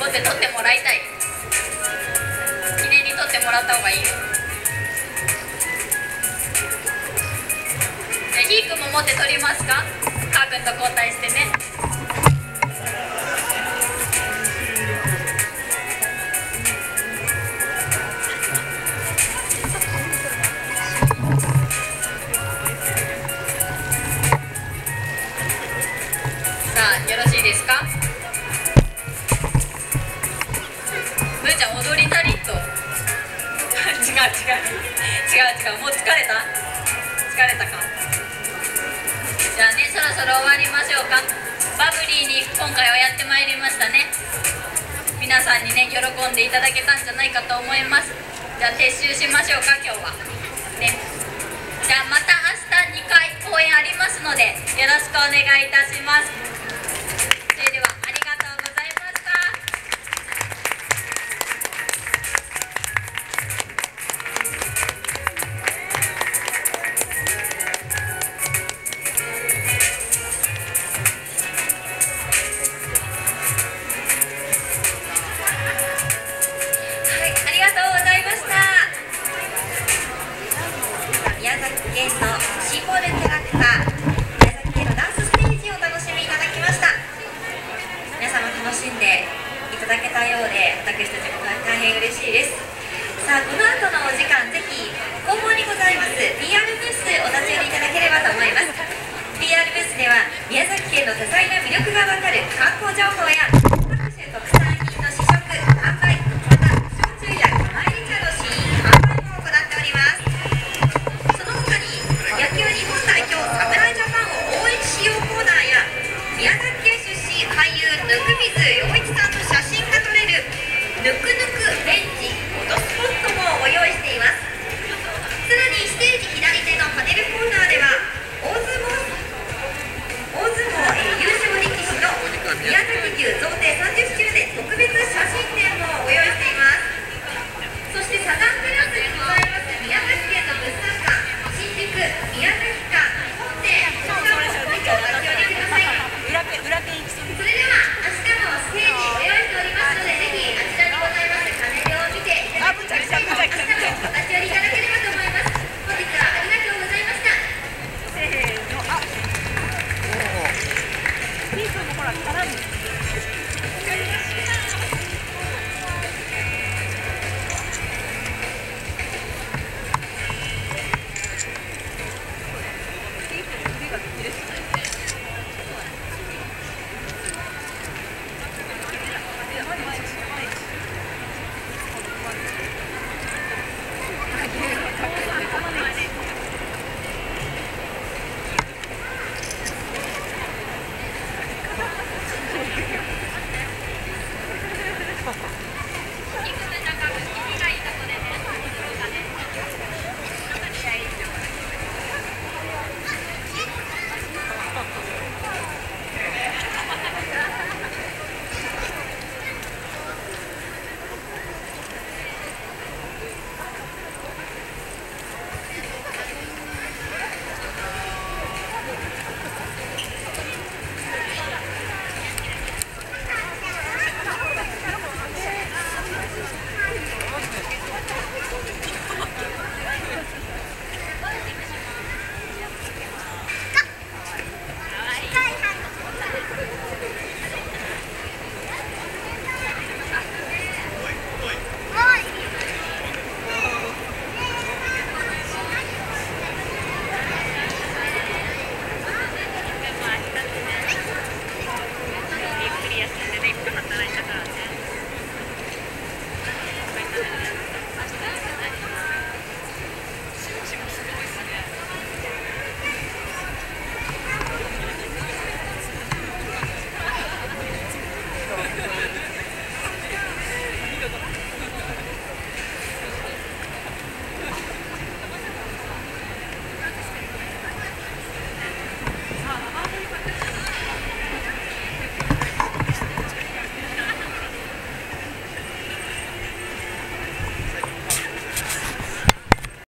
って撮ってもらいたい。記念に撮ってもらった方がいいよ。じゃあひーくんも持って撮りますか。かーくんと交代してね。よろしいですか。むーちゃん踊りたりと違う、もう疲れたか。じゃあね、そろそろ終わりましょうか。バブリーに今回はやってまいりましたね。皆さんにね喜んでいただけたんじゃないかと思います。じゃあ撤収しましょうか、今日はね。じゃあまた明日2回公演ありますのでよろしくお願いいたします。それではありがとうございました。はい、ありがとうございました。宮崎県のシンボルキャラクター、宮崎県のダンスステージをお楽しみいただきました。皆様楽しんでいただけたようで私たちも大変嬉しいです。さあ、この後のお時間、ぜひ後方にございます PR ブースお立ち寄りいただければと思います。 PR ブースでは宮崎県の多彩な魅力がわかる観光情報や各種特産品の試食販売、また焼酎や釜入り茶の試飲販売も行っております。その他に野球日本代表侍ジャパンを応援しようコーナーや宮崎県出身俳優温水洋一さんと写真が撮れるぬくぬくベンチフォトスポットもご用意しています。さらにステージ左手のパネルコーナーでは大相撲優勝力士の宮崎牛贈呈30